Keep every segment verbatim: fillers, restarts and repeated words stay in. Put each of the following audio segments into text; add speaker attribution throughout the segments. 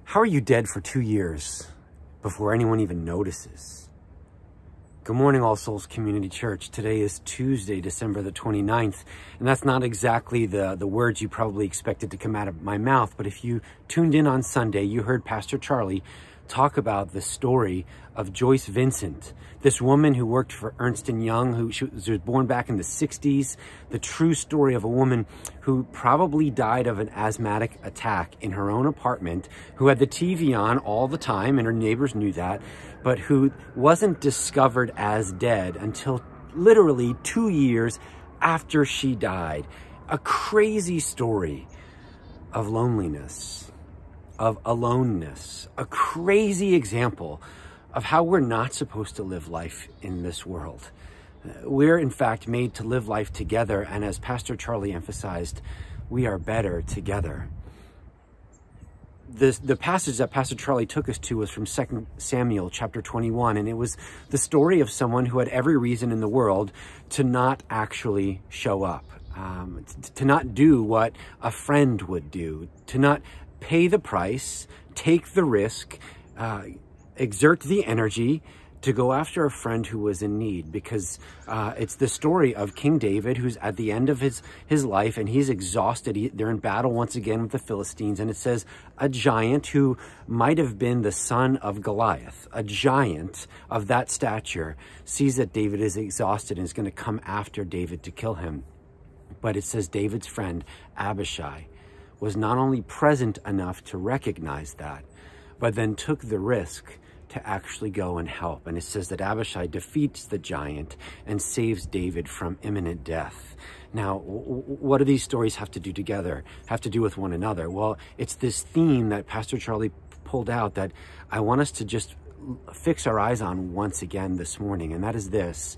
Speaker 1: How are you dead for two years before anyone even notices? Good morning, All Souls Community Church. Today is Tuesday, December the twenty-ninth, and that's not exactly the, the words you probably expected to come out of my mouth, but if you tuned in on Sunday, you heard Pastor Charlie talk about the story of Joyce Vincent, this woman who worked for Ernst and Young, who she was born back in the sixties, the true story of a woman who probably died of an asthmatic attack in her own apartment, who had the T V on all the time, and her neighbors knew that, but who wasn't discovered as dead until literally two years after she died. A crazy story of loneliness, of aloneness, a crazy example of how we're not supposed to live life in this world. We're in fact made to live life together, and as Pastor Charlie emphasized, we are better together. The, the passage that Pastor Charlie took us to was from Second Samuel chapter twenty-one, and it was the story of someone who had every reason in the world to not actually show up, um, to, to not do what a friend would do, to not pay the price, take the risk, uh, exert the energy to go after a friend who was in need, because uh, it's the story of King David, who's at the end of his, his life, and he's exhausted. He, they're in battle once again with the Philistines, and it says a giant who might have been the son of Goliath, a giant of that stature, sees that David is exhausted and is going to come after David to kill him. But it says David's friend, Abishai, was not only present enough to recognize that, but then took the risk to actually go and help. And it says that Abishai defeats the giant and saves David from imminent death. Now, what do these stories have to do together, have to do with one another? Well, it's this theme that Pastor Charlie pulled out that I want us to just fix our eyes on once again this morning, and that is this: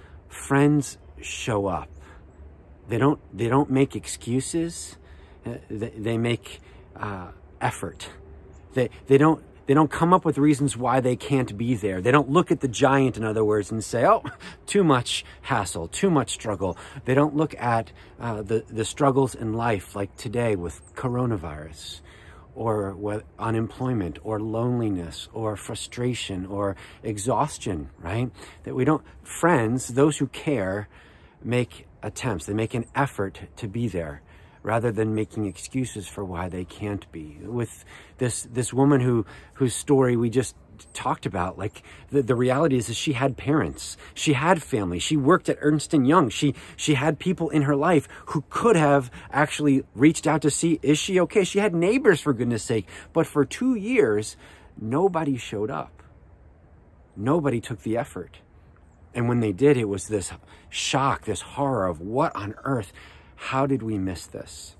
Speaker 1: friends show up. They don't, they don't make excuses. They, they make uh, effort. They, they don't They don't come up with reasons why they can't be there. They don't look at the giant, in other words, and say, oh, too much hassle, too much struggle. They don't look at uh, the, the struggles in life, like today with coronavirus, or with unemployment, or loneliness, or frustration, or exhaustion, right? That we don't, friends, those who care, make attempts. They make an effort to be there, rather than making excuses for why they can't be. With this this woman who whose story we just talked about, like the, the reality is, is she had parents, she had family, she worked at Ernst and Young, she she had people in her life who could have actually reached out to see, is she okay? She had neighbors, for goodness sake, but for two years, nobody showed up. Nobody took the effort. And when they did, it was this shock, this horror of what on earth. How did we miss this?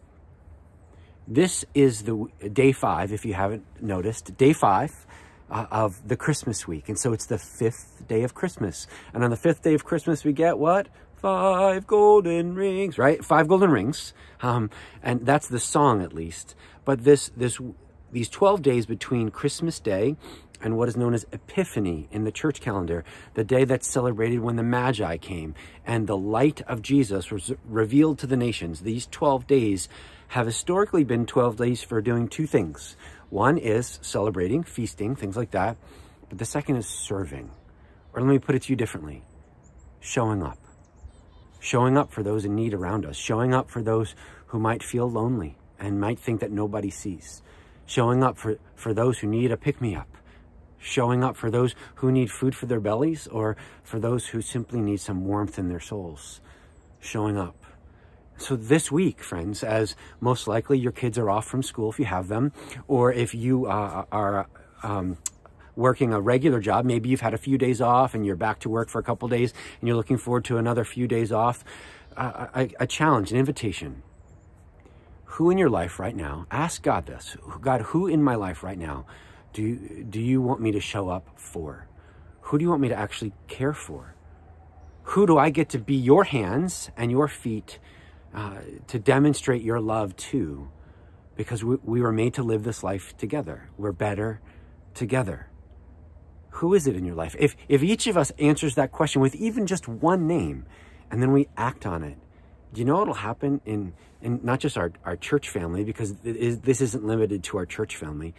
Speaker 1: This is the day five, if you haven't noticed, day five uh, of the Christmas week. And so it's the fifth day of Christmas. And on the fifth day of Christmas, we get what? Five golden rings, right? Five golden rings. Um, and that's the song, at least. But this, this, these twelve days between Christmas Day and what is known as Epiphany in the church calendar, the day that's celebrated when the Magi came and the light of Jesus was revealed to the nations. These twelve days have historically been twelve days for doing two things. One is celebrating, feasting, things like that. But the second is serving. Or let me put it to you differently. Showing up. Showing up for those in need around us. Showing up for those who might feel lonely and might think that nobody sees. Showing up for, for those who need a pick-me-up. Showing up for those who need food for their bellies, or for those who simply need some warmth in their souls. Showing up. So this week, friends, as most likely your kids are off from school if you have them, or if you uh, are um, working a regular job, maybe you've had a few days off and you're back to work for a couple days and you're looking forward to another few days off, uh, a, a challenge, an invitation. Who in your life right now, ask God this, God, who in my life right now Do you, do you want me to show up for? Who do you want me to actually care for? Who do I get to be your hands and your feet uh, to demonstrate your love to? Because we, we were made to live this life together. We're better together. Who is it in your life? If, if each of us answers that question with even just one name, and then we act on it, do you know what'll happen in, in not just our, our church family, because it is, this isn't limited to our church family,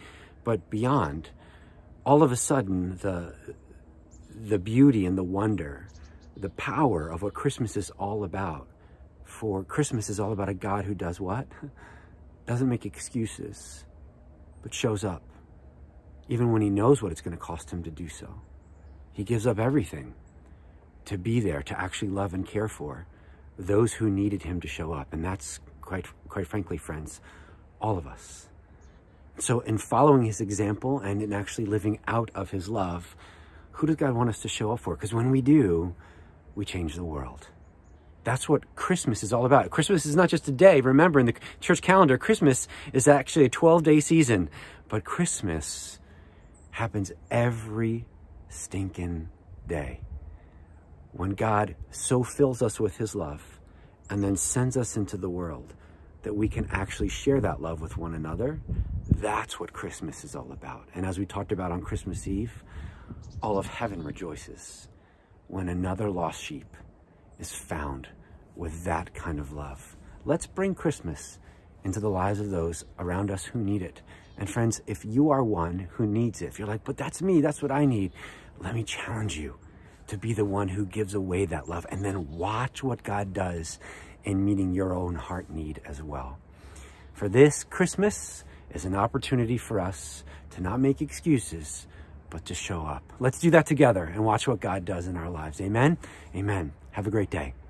Speaker 1: but beyond, all of a sudden, the, the beauty and the wonder, the power of what Christmas is all about. For Christmas is all about a God who does what? Doesn't make excuses, but shows up, even when he knows what it's going to cost him to do so. He gives up everything to be there, to actually love and care for those who needed him to show up. And that's, quite, quite frankly, friends, all of us. So in following his example and in actually living out of his love, who does God want us to show up for? Because when we do, we change the world. That's what Christmas is all about. Christmas is not just a day. Remember, in the church calendar, Christmas is actually a twelve-day season. But Christmas happens every stinking day. When God so fills us with his love and then sends us into the world that we can actually share that love with one another, that's what Christmas is all about. And as we talked about on Christmas Eve, all of heaven rejoices when another lost sheep is found with that kind of love. Let's bring Christmas into the lives of those around us who need it. And friends, if you are one who needs it, if you're like, but that's me, that's what I need, let me challenge you to be the one who gives away that love, and then watch what God does in meeting your own heart need as well. For this Christmas is an opportunity for us to not make excuses, but to show up. Let's do that together and watch what God does in our lives. Amen? Amen. Have a great day.